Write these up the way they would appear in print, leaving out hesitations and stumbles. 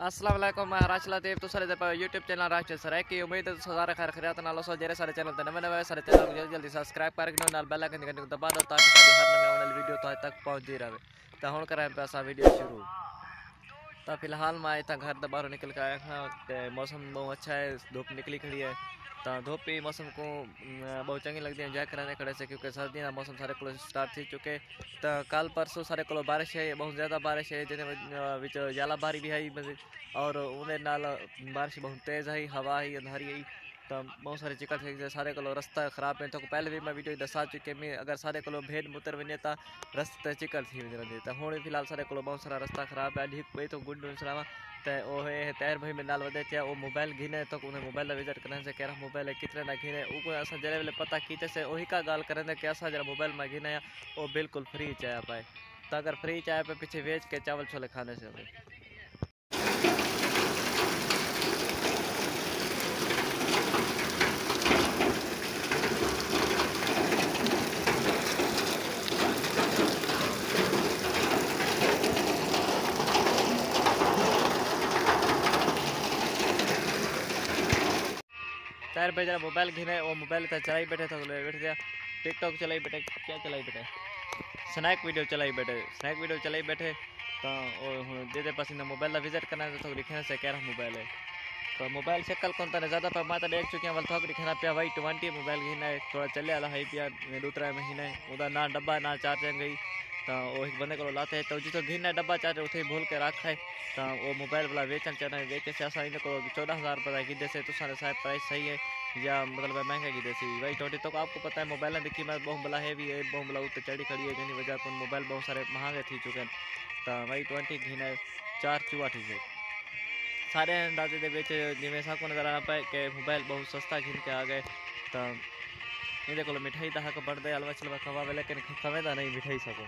अस्सलाम वालेकुम, मैं राशिद लतीफ़ तो सारे यूट्यूब चैनल राशिद सर है कि उम्मीद है सारे खैर खैरियत नाल सो जेरे सारे चैनल ते नवे सारे चैनल को जल्दी जल्दी सब्सक्राइब करके नाल बेल आइकन घंटी को दबा दो ताकि साडी हर नवी आने वाली वीडियो तो तक पहुंचती रहे। तो हुण करें पे असा वीडियो शुरू। तो फिलहाल मैं इतना घर द बाहर निकल के आया हाँ ते मौसम बहुत अच्छा है, धूप निकली खड़ी है। तो धूप ही मौसम को बहुत चंगी लगती है एंजॉय कराने खड़े से, क्योंकि सर्दियों का मौसम सारे को स्टार्ट थी चुके। तो कल परसों सारे को बारिश है, बहुत ज़्यादा बारिश है, जिन्हें जाला बारी भी आई और उन्हें नाल बारिश बहुत तेज़ आई, हवा आई, अंधारी आई। तो बहुत सारे चिकट थे, सारे को रास्ता खराब है। तो पहले भी मैं वीडियो दसा चुके मैं अगर सारे को भेद मुतर वने तो रस्ते चिकट थी वजह तो हूँ फिलहाल सारे को बहुत सारा रास्ता खराब है। ठीक पे तो गुड न्यूज़ रहा तो वो है तैर भाई में नाल वधे वो मोबाइल घिने तो उन्हें मोबाइल विजिट करने से कह मोबाइल है कितने ना घिने वो अस जरे वेले पता कीते से वही का गाल करें कि असा जरा मोबाइल में घिने वो बिल्कुल फ्री चाहे पाए। तो अगर फ्री चाहे पे पीछे वेच के चावल छोले खाने से तैर पे जरा मोबाइल घिने वो मोबाइल तो चलाई बैठे था बैठ गया टिकटॉक चलाई बैठे, क्या चलाई बैठे, स्नैक वीडियो चलाई बैठे, स्नैक वीडियो चलाई बैठे। तो दे पास मोबाइल विजिट करना तो लिखने से कह रहा मोबाइल है। तो मोबाइल शक्ल कौन तो ज़्यादा पर मैं तो देख चुकी हूँ थोक दिखाना पिया वही 20 मोबाइल घिना है थोड़ा चले आला है पिया दूसरा महीने उदा ना डब्बा ना चार्जिंग गई। तो वो एक बंदे को लाते हैं तो जितो घिना डब्बा चार्जर उठे भूल के रखा है। तो वो मोबाइल वाला वेचन चल रहा है, वेचे से असा इनको 14,000 रुपये गिदे से तो सारे शायद प्राइस सही है या मतलब महंगा गिदे सी वही छोटी। तो आपको पता है मोबाइल की कीमत बहुत बला है भी है, बहुत बला उत्ते चढ़ी खड़ी है जिनकी वजह पर मोबाइल बहुत सारे महंगे थी चुके हैं। तो वही 20 घिना 4 चूहा थी से सारे अंदाजे के जिमें साको नज़र आना पाए कि मोबाइल बहुत सस्ता घिन के आ गए। तो ये को मिठाई तो हक बढ़ दे हलवा छलवा खवावे लेकिन खवेदा नहीं मिठाई सको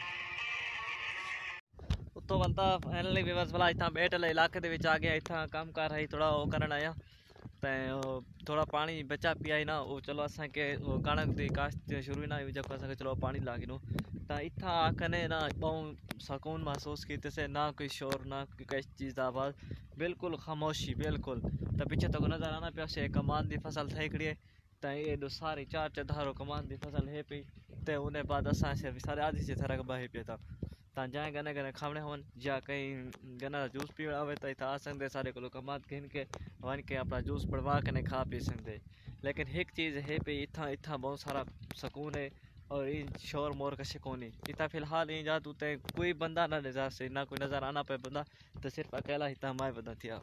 उत्तों बनता फाइनली विवर्स वाला इतना बैठ ले इलाके दे विच आ गया इतना काम कर रही थोड़ा वो करन आया तो थोड़ा पानी बचा पिया ही ना वो चलो असा के कणक की काश्त शुरू ना हुई जब असा चलो पानी लागी नो तो इतना आकने ना बहुत सुकून महसूस की से ना कोई शोर ना कोई किसी चीज़ का आवाज़, बिल्कुल खामोशी बिल्कुल। तो पीछे तो नज़र आना पिया से कमान की फसल थी खड़ी है। तो ये सारी 4 धारो कमान की फसल है पी तो उन्हें बाद असा से सारे आधी से थरक बहे पे था। तो जाए गने गने खावने होन या कहीं गना जूस पीना हो तो इतना आ सकते सारे को कमात घिन के वन के अपना जूस बढ़वा के नहीं खा पी सकते। लेकिन एक चीज़ है पे इतना इतना बहुत सारा सुकून है और इन शोर मोर कशे कोनी इतना फिलहाल इन जा तू कोई बंदा ना नजर से ना कोई नज़र आना पे बंदा तो सिर्फ अकेला ही माए बंदा थिया।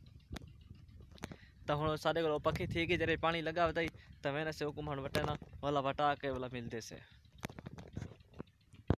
तो हम सारे को पखी थी कि जरे पानी लगा बताई तो मैंने से हुकुम वटे ना वाला वटा के वाला मिलते से।